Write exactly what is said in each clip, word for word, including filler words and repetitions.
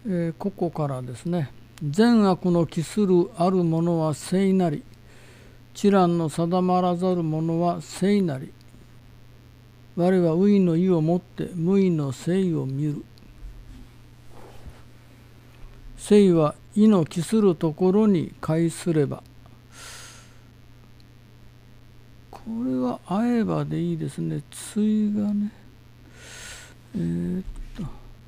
えー、ここからですね。善悪の帰するあるものは聖なり、知覧の定まらざるものは聖なり。我は의の意をもって無為の聖を見る。聖は意の帰するところに介すれば。これは会えばでいいですね。対がね。えー、っと。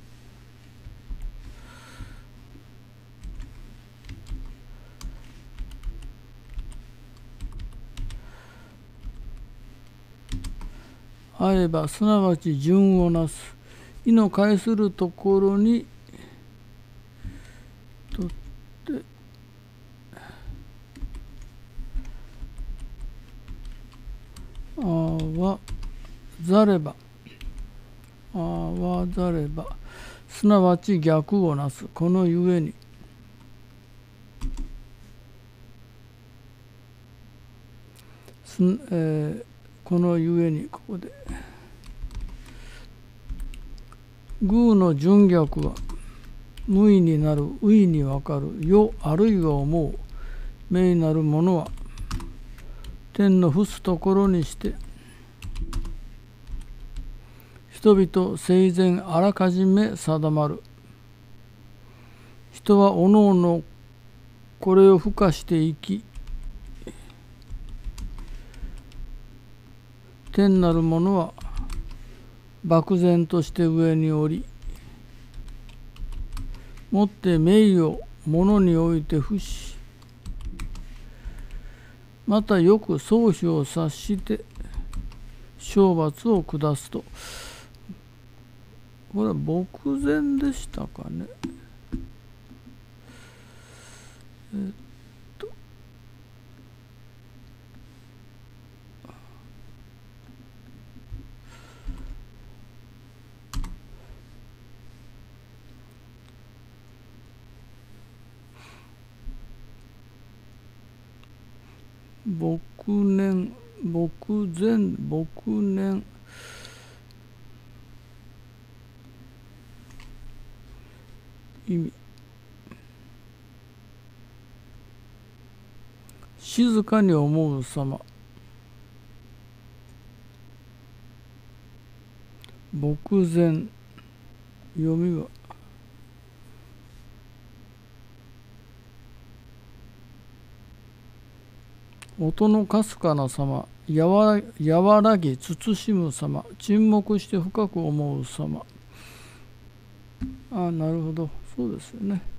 会えばすなわち順をなす。意の介するところにとってあわざればあわざればすなわち逆をなす。このゆえにす、えー、このゆえにここで偶の順逆は無意になる의にわかる世あるいは思う名なるものは天の伏すところにして人々生前あらかじめ定まる。人はおのおのこれを付加していき天なるものは漠然として上におりもって名を物において伏しまたよく相否を察して懲罰を下すと。これは漠然でしたかね。えっと朴念朴然朴念意味静かに思う様朴然読みは音のかすかな様やわ和らぎ慎む様沈黙して深く思う様。あ、なるほど、そうですよね。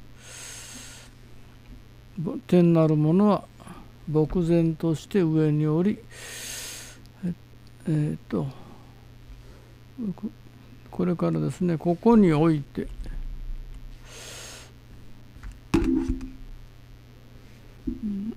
天なるものは漠然として上におりええー、っとこれからですね、ここにおいてうん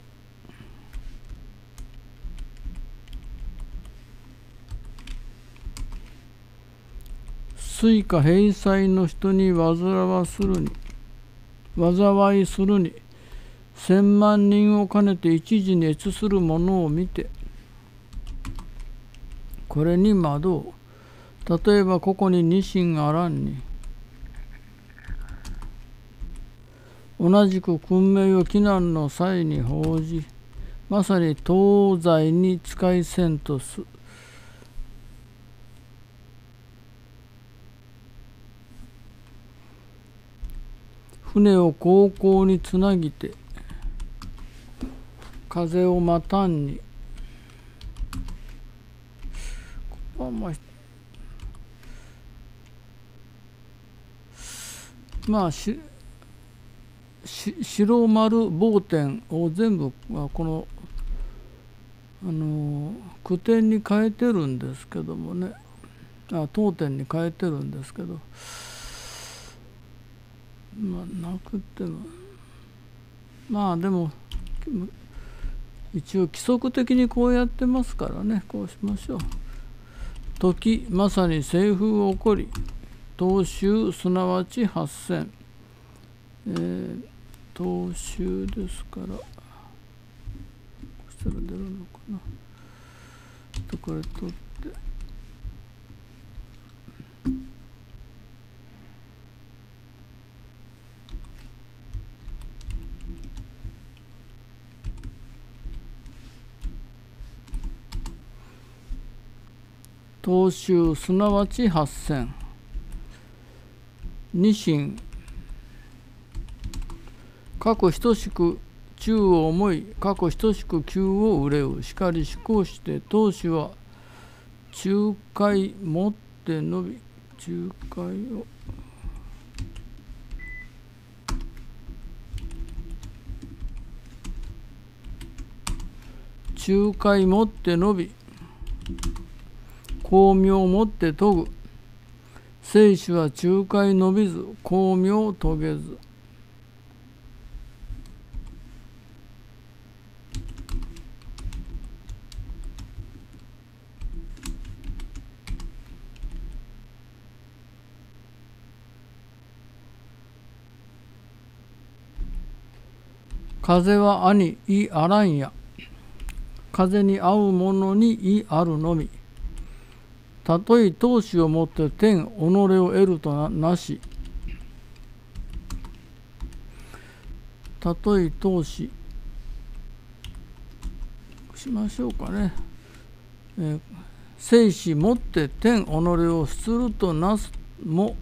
水か閉塞の人に煩わするに災いするに千万人を兼ねて一時に悦するものを見てこれに惑う。例えばここにニシンあらんに同じく訓命を危難の際に報じまさに東西に使いせんとす。船を航行につなぎて風を待たんにここはまあまあしし白丸棒点を全部このあの句点に変えてるんですけどもね、あ当点に変えてるんですけど、まあなくてもまあでも一応規則的にこうやってますからね、こうしましょう。時まさに西風起こり東州すなわち八千、えー、東州ですからこうしたら出るのかな。とこれ取って当衆すなわち八千。二心過去等しく中を思い過去等しく急を憂うしかり思考して当主は仲介もってのび仲介を仲介もってのび光明もって研ぐ生死は仲介伸びず光明遂げず。風は兄意あらんや。風に合うものに意あるのみ。たとえ闘志をもって天己を得ると な, なし。たとえ闘志しましょうかね。えー、生死もって天己をするとなすも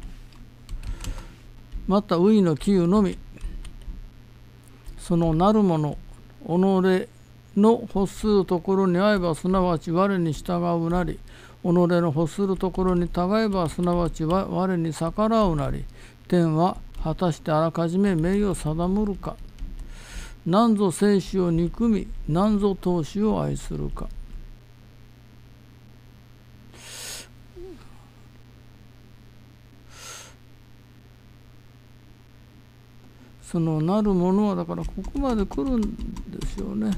またういの杞憂のみ。そのなるもの己の欲するところに合えばすなわち我に従うなり己の欲するところにたがえばすなわち我に逆らうなり天は果たしてあらかじめ名誉定むるか。なんぞ生死を憎みなんぞ闘志を愛するか。そのなるものはだからここまで来るんですよね。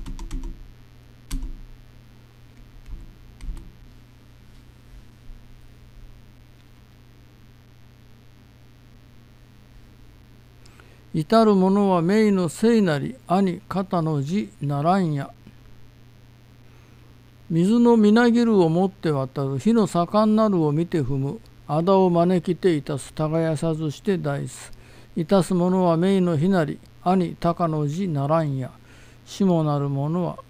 至るものは名の聖なり兄肩の字ならんや。水のみなぎるをもって渡る火の盛んなるを見て踏む仇を招きていたす耕さずして大す。いたす者は名の日なり兄高の字ならんや。死もなる者は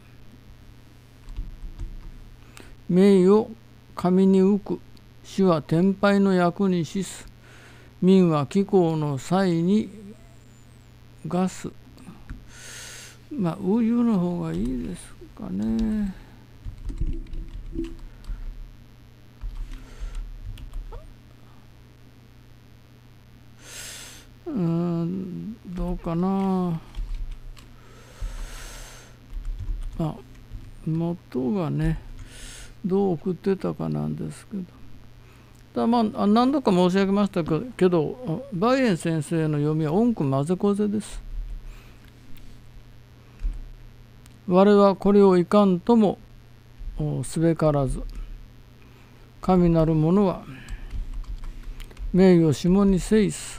名を神に浮く死は天敗の役にしす。民は気候の際にガス。まあういうの方がいいですかね。うーんどうかな。あ元がねどう送ってたかなんですけど、だまあ何度か申し上げましたけどバイエン先生の読みは音句混ぜこぜです。我はこれをいかんともすべからず神なる者は名誉下にせいす。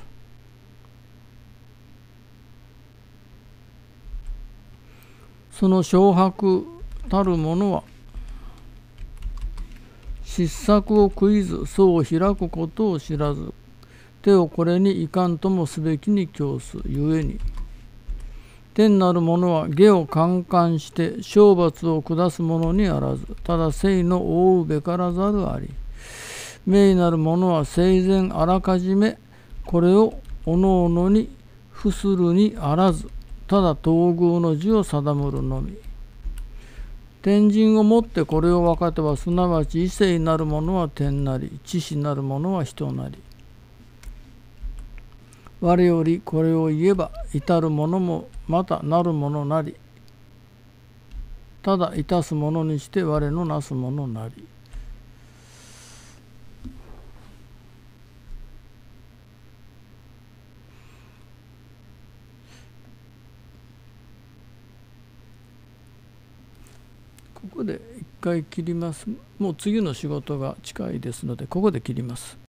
その掌白たる者は失策を食いずそう開くことを知らず手をこれにいかんともすべきに供すゆえに天なる者は下をカンカンして懲罰を下す者にあらずただ生の覆うべからざるあり名なる者は生前あらかじめこれをおのおのに付するにあらずただ統合の字を定むるのみ。天神をもってこれを分かてばすなわち異性なるものは天なり知識なるものは人なり。我よりこれを言えば至るものもまたなるものなりただ致すものにして我のなすものなり。ここで一回切ります。もう次の仕事が近いですのでここで切ります。